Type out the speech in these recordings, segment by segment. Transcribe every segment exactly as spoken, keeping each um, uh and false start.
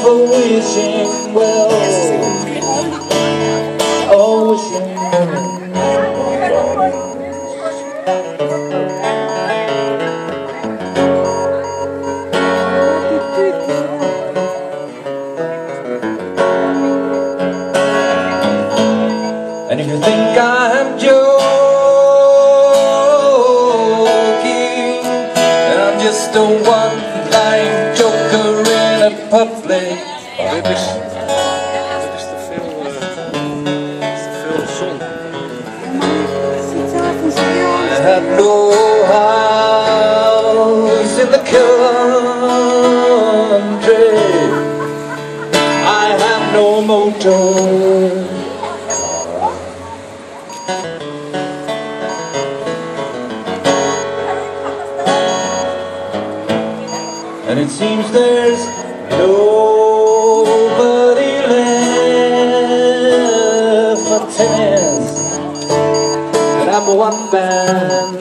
oh, wishing well, oh, wishing. And if you think I'm joking, I'm just a one-line joker in a public. Dit is, dit is te veel, uh, dit is te veel zon. I have no house in the country, I have no motor. And it seems there's nobody left for tenants, and I'm one band.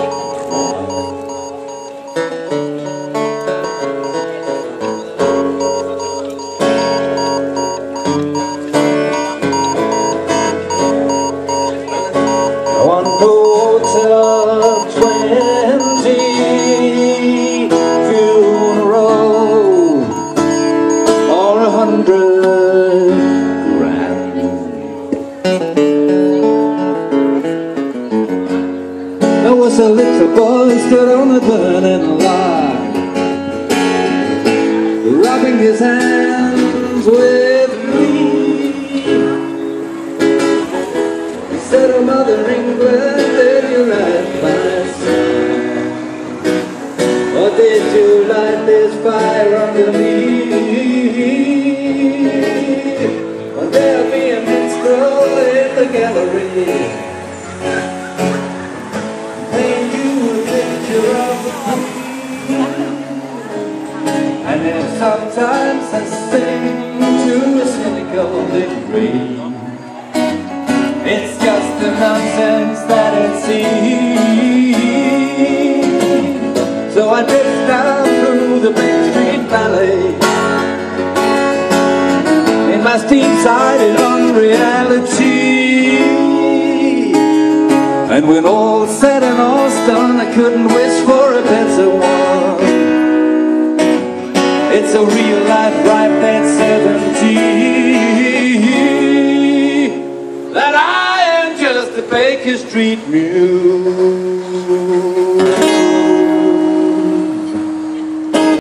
One boat of twenty funeral or a hundred grand. There was a little boy stood on a burning log, rubbing his hands with glee. He said, "Oh, Mother England, did you write my song? Or did you light this fire under me? Or there'll be a minstrel in the gallery, paint you a picture of the queen. And if sometimes I sing to a cynical degree, it's just the nonsense that it seems." So I drift down through the Big Street Valley in my steam-sided unreality. And when all's said and all's done, I couldn't wish for a better one. It's a real life ripe at seventy, that I am just a Baker Street mule.